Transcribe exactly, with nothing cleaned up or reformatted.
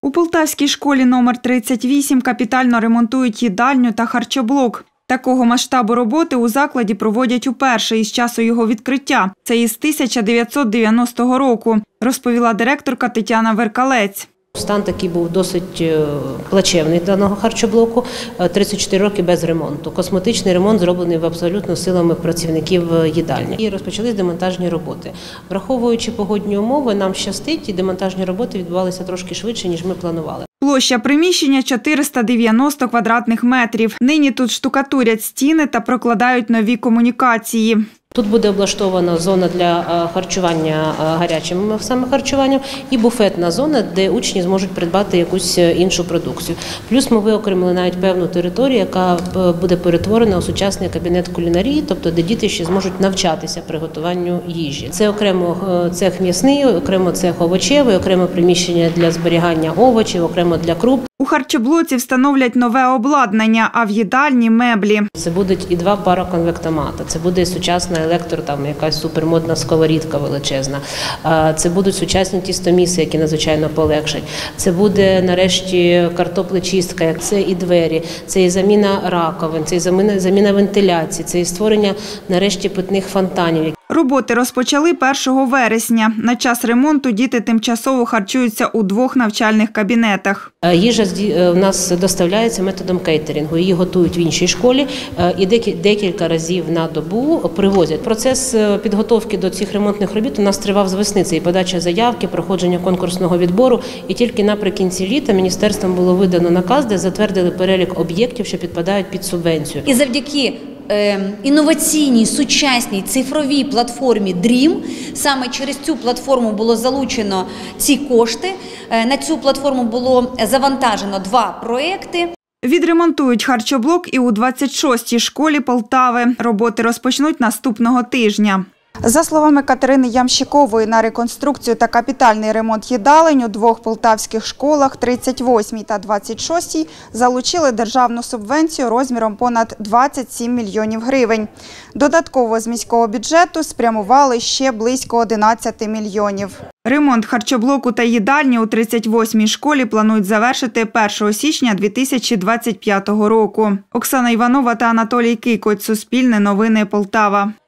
У Полтавській школі номер тридцять вісім капітально ремонтують їдальню та харчоблок. Такого масштабу роботи у закладі проводять уперше із часу його відкриття. Це із тисяча дев'ятсот дев'яностого року, розповіла директорка Тетяна Веркалець. Стан такий був досить плачевний даного харчоблоку, тридцять чотири роки без ремонту. Косметичний ремонт зроблений абсолютно силами працівників їдальні. І розпочались демонтажні роботи. Враховуючи погодні умови, нам щастить, і демонтажні роботи відбувалися трошки швидше, ніж ми планували. Площа приміщення – чотириста дев'яносто квадратних метрів. Нині тут штукатурять стіни та прокладають нові комунікації. Тут буде облаштована зона для харчування гарячим саме харчуванням і буфетна зона, де учні зможуть придбати якусь іншу продукцію. Плюс ми виокремили навіть певну територію, яка буде перетворена у сучасний кабінет кулінарії, тобто де діти ще зможуть навчатися приготуванню їжі. Це окремо цех м'ясний, окремо цех овочевий, окремо приміщення для зберігання овочів, окремо для круп. У харчоблоці встановлять нове обладнання, а в їдальні – меблі. Це будуть і два пароконвектомата, це буде сучасна електро, там якась супермодна сковорідка величезна, це будуть сучасні тістоміси, які надзвичайно полегшать, це буде нарешті картоплечистка, це і двері, це і заміна раковин, це і заміна, заміна вентиляції, це і створення нарешті питних фонтанів. Роботи розпочали першого вересня. На час ремонту діти тимчасово харчуються у двох навчальних кабінетах. Їжа у нас доставляється методом кейтерингу. Її готують в іншій школі і декілька разів на добу привозять. Процес підготовки до цих ремонтних робіт у нас тривав з весни. Це і подача заявки, проходження конкурсного відбору. І тільки наприкінці літа міністерством було видано наказ, де затвердили перелік об'єктів, що підпадають під субвенцію. І завдяки інноваційній, сучасній, цифровій платформі дрім. Саме через цю платформу було залучено ці кошти. На цю платформу було завантажено два проєкти. Відремонтують харчоблок і у двадцять шостій школі Полтави. Роботи розпочнуть наступного тижня. За словами Катерини Ямщикової, на реконструкцію та капітальний ремонт їдалень у двох полтавських школах, тридцять восьмій та двадцять шостій, залучили державну субвенцію розміром понад двадцять сім мільйонів гривень. Додатково з міського бюджету спрямували ще близько одинадцяти мільйонів. Ремонт харчоблоку та їдальні у тридцять восьмій школі планують завершити першого січня дві тисячі двадцять п'ятого року. Оксана Іванова та Анатолій Кикоть. Суспільне новини, Полтава.